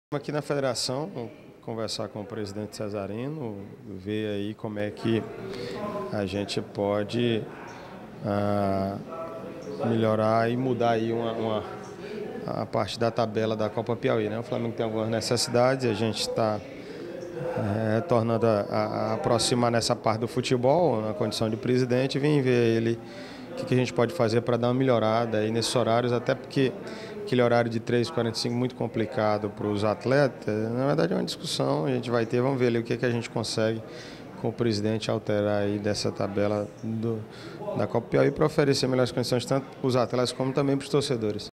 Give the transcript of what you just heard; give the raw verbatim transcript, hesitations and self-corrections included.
Aqui na federação, conversar com o presidente Cesarino, ver aí como é que a gente pode ah, melhorar e mudar aí uma, uma, a parte da tabela da Copa Piauí, né? O Flamengo tem algumas necessidades, a gente está é, tornando a, a, a aproximar nessa parte do futebol, na condição de presidente, e vim ver ele o que, que a gente pode fazer para dar uma melhorada aí nesses horários, até porque aquele horário de três e quarenta e cinco muito complicado para os atletas, na verdade é uma discussão, a gente vai ter, vamos ver ali o que, que a gente consegue com o presidente alterar aí dessa tabela do, da Copa Piauí para oferecer melhores condições tanto para os atletas como também para os torcedores.